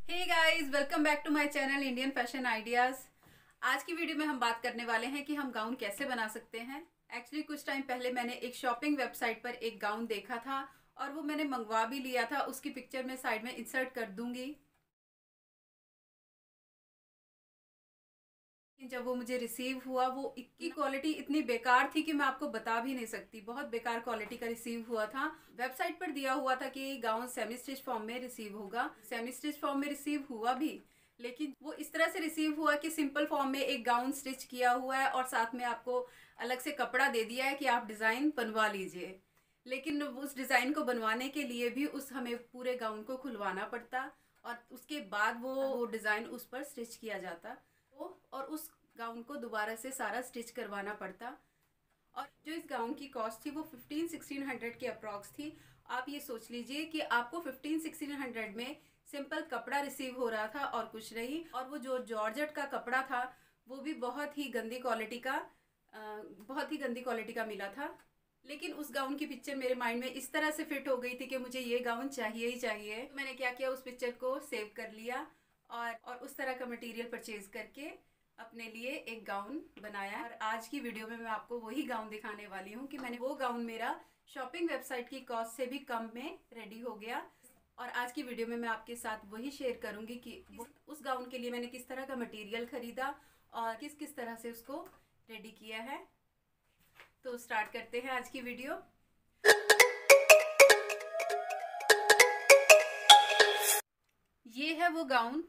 Hey guys, welcome back to my channel Indian fashion ideas. आज की video में हम बात करने वाले हैं कि हम गाउन कैसे बना सकते हैं। एक्चुअली कुछ टाइम पहले मैंने एक शॉपिंग वेबसाइट पर एक गाउन देखा था और वो मैंने मंगवा भी लिया था। उसकी पिक्चर मैं साइड में इंसर्ट कर दूंगी। जब वो मुझे रिसीव हुआ, वो इसकी क्वालिटी इतनी बेकार थी कि मैं आपको बता भी नहीं सकती। बहुत बेकार क्वालिटी का रिसीव हुआ था। वेबसाइट पर दिया हुआ था कि गाउन सेमी स्टिच फॉर्म में रिसीव होगा। सेमी स्टिच फॉर्म में रिसीव हुआ भी, लेकिन वो इस तरह से रिसीव हुआ कि सिंपल फॉर्म में एक गाउन स्टिच किया हुआ है और साथ में आपको अलग से कपड़ा दे दिया है कि आप डिज़ाइन बनवा लीजिए। लेकिन उस डिज़ाइन को बनवाने के लिए भी हमें पूरे गाउन को खुलवाना पड़ता और उसके बाद वो डिज़ाइन उस पर स्टिच किया जाता और उस गाउन को दोबारा से सारा स्टिच करवाना पड़ता। और जो इस गाउन की कॉस्ट थी वो 1500-1600 के अप्रॉक्स थी। आप ये सोच लीजिए कि आपको 1500-1600 में सिंपल कपड़ा रिसीव हो रहा था और कुछ नहीं। और वो जो जॉर्जेट का कपड़ा था वो भी बहुत ही गंदी क्वालिटी का मिला था। लेकिन उस गाउन की पिक्चर मेरे माइंड में इस तरह से फिट हो गई थी कि मुझे ये गाउन चाहिए ही चाहिए। तो मैंने क्या किया, उस पिक्चर को सेव कर लिया और उस तरह का मटेरियल परचेज करके अपने लिए एक गाउन बनाया। और आज की वीडियो में मैं आपको वही गाउन दिखाने वाली हूँ कि मैंने वो गाउन मेरा शॉपिंग वेबसाइट की कॉस्ट से भी कम में रेडी हो गया। और आज की वीडियो में मैं आपके साथ वही शेयर करूँगी कि उस गाउन के लिए मैंने किस तरह का मटेरियल खरीदा और किस किस तरह से उसको रेडी किया है। तो स्टार्ट करते हैं आज की वीडियो। ये है वो गाउन।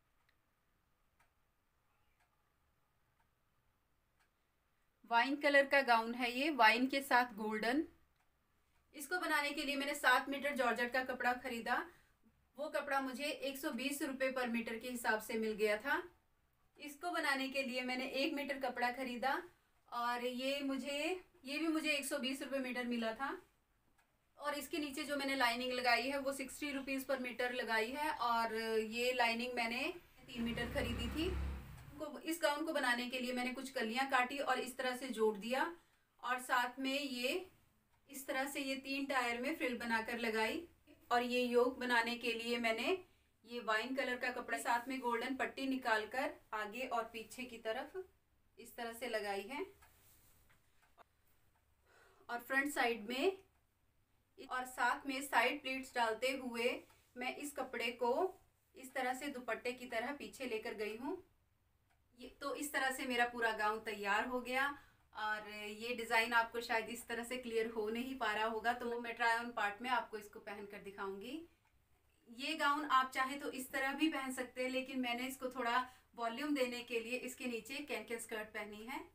वाइन कलर का गाउन है ये, वाइन के साथ गोल्डन। इसको बनाने के लिए मैंने 7 मीटर जॉर्जेट का कपड़ा खरीदा। वो कपड़ा मुझे 120 रुपये पर मीटर के हिसाब से मिल गया था। इसको बनाने के लिए मैंने 1 मीटर कपड़ा खरीदा और ये भी मुझे 120 रुपये मीटर मिला था। और इसके नीचे जो मैंने लाइनिंग लगाई है वो 60 रुपीज़ पर मीटर लगाई है और ये लाइनिंग मैंने 3 मीटर खरीदी थी। इस गाउन को बनाने के लिए मैंने कुछ कलियां काटी और इस तरह से जोड़ दिया और साथ में ये इस तरह से ये 3 टायर में फ्रिल बनाकर लगाई। और ये योक बनाने के लिए मैंने ये वाइन कलर का कपड़ा साथ में गोल्डन पट्टी निकालकर आगे और पीछे की तरफ इस तरह से लगाई है और फ्रंट साइड में और साथ में साइड प्लीट्स डालते हुए मैं इस कपड़े को इस तरह से दुपट्टे की तरह पीछे लेकर गई हूँ। तो इस तरह से मेरा पूरा गाउन तैयार हो गया। और ये डिज़ाइन आपको शायद इस तरह से क्लियर हो नहीं पा रहा होगा, तो मैं ट्राई ऑन पार्ट में आपको इसको पहन कर दिखाऊंगी। ये गाउन आप चाहे तो इस तरह भी पहन सकते हैं, लेकिन मैंने इसको थोड़ा वॉल्यूम देने के लिए इसके नीचे कैन स्कर्ट पहनी है।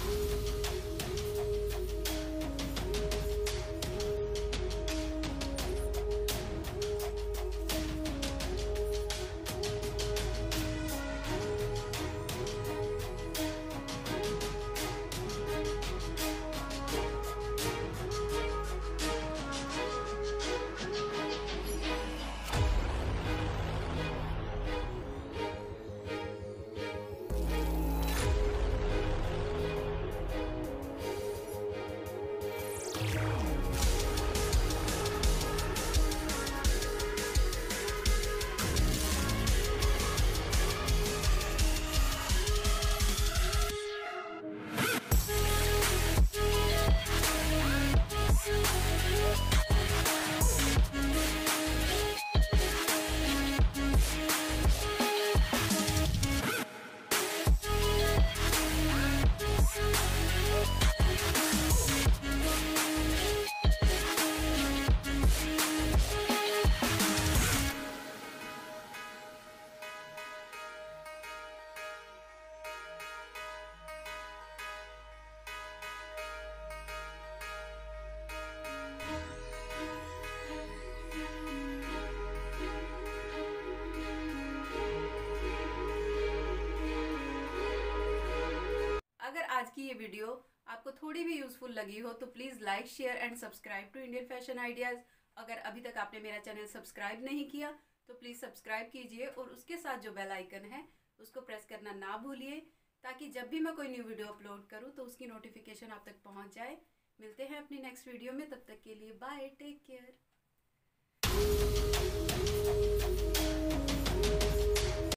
अगर आज की ये वीडियो आपको थोड़ी भी यूज़फुल लगी हो तो please like, share and subscribe to Indian fashion ideas. अगर अभी तक आपने मेरा चैनल सब्सक्राइब नहीं किया तो प्लीज़ सब्सक्राइब कीजिए और उसके साथ जो बेल आइकन है उसको प्रेस करना ना भूलिए, ताकि जब भी मैं कोई न्यू वीडियो अपलोड करूँ तो उसकी नोटिफिकेशन आप तक पहुँच जाए। मिलते हैं अपनी नेक्स्ट वीडियो में, तब तक के लिए बाय, टेक केयर।